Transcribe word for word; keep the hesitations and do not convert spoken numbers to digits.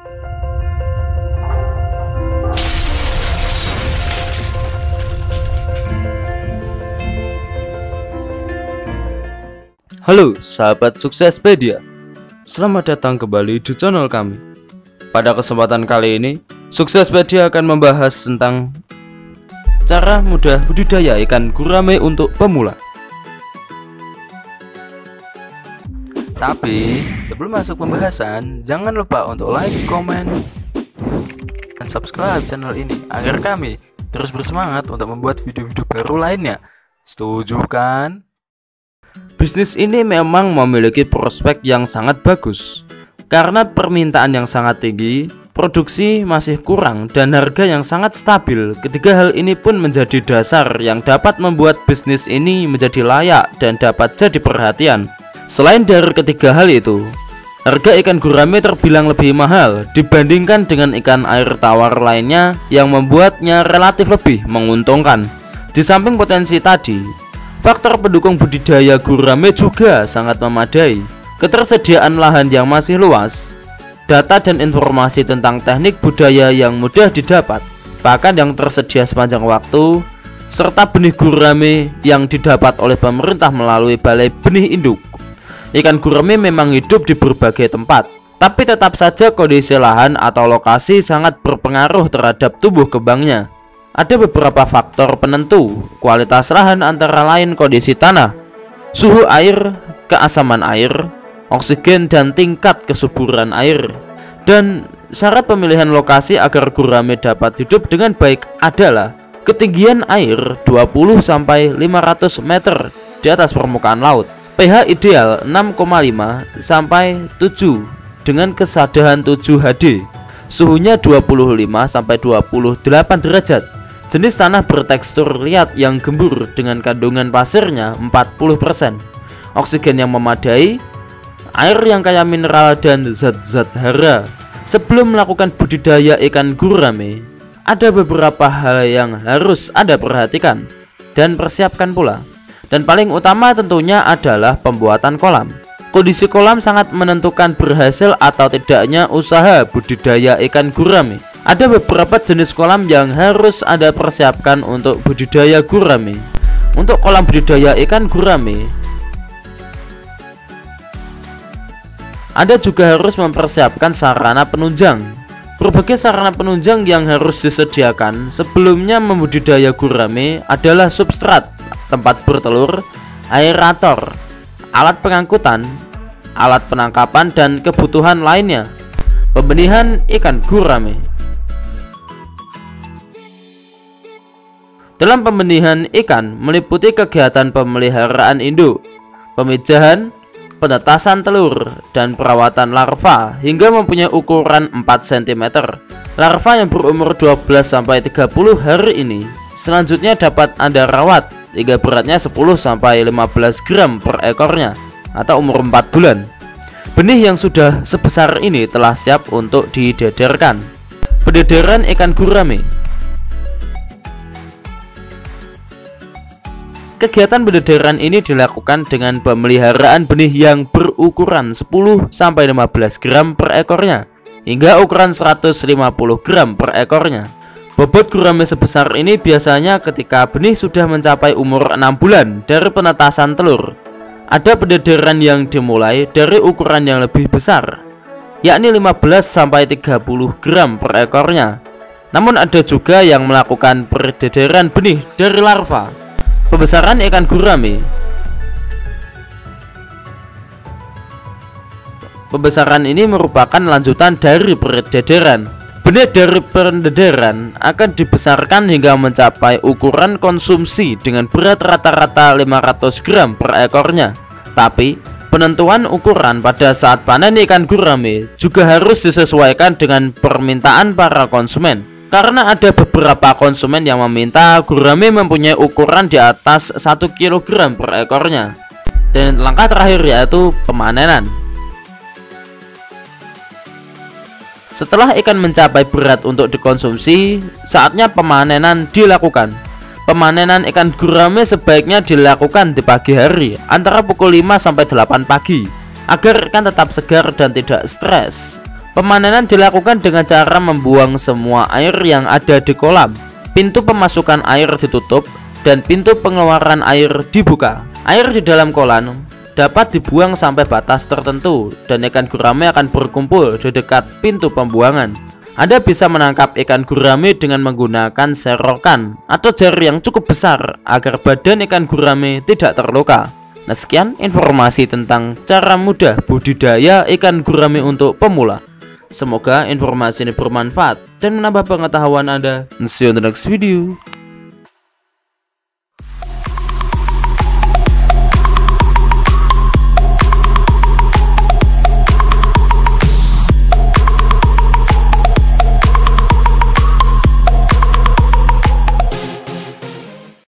Halo sahabat Suksespedia, selamat datang kembali di channel kami. Pada kesempatan kali ini, Suksespedia akan membahas tentang cara mudah budidaya ikan gurame untuk pemula. Tapi sebelum masuk pembahasan, jangan lupa untuk like, komen, dan subscribe channel ini agar kami terus bersemangat untuk membuat video-video baru lainnya. Setuju kan? Bisnis ini memang memiliki prospek yang sangat bagus karena permintaan yang sangat tinggi, produksi masih kurang, dan harga yang sangat stabil. Ketiga hal ini pun menjadi dasar yang dapat membuat bisnis ini menjadi layak dan dapat jadi perhatian. Selain dari ketiga hal itu, harga ikan gurame terbilang lebih mahal dibandingkan dengan ikan air tawar lainnya yang membuatnya relatif lebih menguntungkan. Di samping potensi tadi, faktor pendukung budidaya gurame juga sangat memadai. Ketersediaan lahan yang masih luas, data dan informasi tentang teknik budaya yang mudah didapat, bahkan yang tersedia sepanjang waktu, serta benih gurame yang didapat oleh pemerintah melalui balai benih induk. Ikan gurame memang hidup di berbagai tempat, tapi tetap saja kondisi lahan atau lokasi sangat berpengaruh terhadap tumbuh kembangnya. Ada beberapa faktor penentu kualitas lahan, antara lain kondisi tanah, suhu air, keasaman air, oksigen, dan tingkat kesuburan air. Dan syarat pemilihan lokasi agar gurame dapat hidup dengan baik adalah ketinggian air dua puluh sampai lima ratus meter di atas permukaan laut, pH ideal enam koma lima sampai tujuh dengan kesadaran tujuh H D, suhunya dua puluh lima sampai dua puluh delapan derajat. Jenis tanah bertekstur liat yang gembur dengan kandungan pasirnya empat puluh persen, oksigen yang memadai, air yang kaya mineral dan zat-zat hara. Sebelum melakukan budidaya ikan gurame, ada beberapa hal yang harus Anda perhatikan dan persiapkan pula. Dan paling utama tentunya adalah pembuatan kolam. Kondisi kolam sangat menentukan berhasil atau tidaknya usaha budidaya ikan gurame. Ada beberapa jenis kolam yang harus Anda persiapkan untuk budidaya gurame. Untuk kolam budidaya ikan gurame, Anda juga harus mempersiapkan sarana penunjang. Berbagai sarana penunjang yang harus disediakan sebelumnya membudidaya gurame adalah substrat, tempat bertelur, aerator, alat pengangkutan, alat penangkapan, dan kebutuhan lainnya. Pembenihan ikan gurame. Dalam pembenihan ikan meliputi kegiatan pemeliharaan induk, pemijahan, penetasan telur, dan perawatan larva hingga mempunyai ukuran empat sentimeter. Larva yang berumur dua belas sampai tiga puluh hari ini selanjutnya dapat Anda rawat hingga beratnya sepuluh sampai lima belas gram per ekornya atau umur empat bulan. Benih yang sudah sebesar ini telah siap untuk didederkan. Pendederan ikan gurame. Kegiatan pendederan ini dilakukan dengan pemeliharaan benih yang berukuran sepuluh sampai lima belas gram per ekornya hingga ukuran seratus lima puluh gram per ekornya. Bobot gurame sebesar ini biasanya ketika benih sudah mencapai umur enam bulan dari penetasan telur. Ada pendederan yang dimulai dari ukuran yang lebih besar, yakni lima belas sampai tiga puluh gram per ekornya. Namun ada juga yang melakukan pendederan benih dari larva. Pembesaran ikan gurame. Pembesaran ini merupakan lanjutan dari pendederan. Benih dari pendederan akan dibesarkan hingga mencapai ukuran konsumsi dengan berat rata-rata lima ratus gram per ekornya. Tapi penentuan ukuran pada saat panen ikan gurame juga harus disesuaikan dengan permintaan para konsumen. Karena ada beberapa konsumen yang meminta gurame mempunyai ukuran di atas satu kilogram per ekornya. Dan langkah terakhir yaitu pemanenan. Setelah ikan mencapai berat untuk dikonsumsi, saatnya pemanenan dilakukan. Pemanenan ikan gurame sebaiknya dilakukan di pagi hari antara pukul lima sampai delapan pagi agar ikan tetap segar dan tidak stres. Pemanenan dilakukan dengan cara membuang semua air yang ada di kolam. Pintu pemasukan air ditutup dan pintu pengeluaran air dibuka. Air di dalam kolam dapat dibuang sampai batas tertentu dan ikan gurame akan berkumpul di dekat pintu pembuangan. Anda bisa menangkap ikan gurame dengan menggunakan serokan atau jari yang cukup besar agar badan ikan gurame tidak terluka. Nah, sekian informasi tentang cara mudah budidaya ikan gurame untuk pemula. Semoga informasi ini bermanfaat dan menambah pengetahuan Anda. See you in the next video.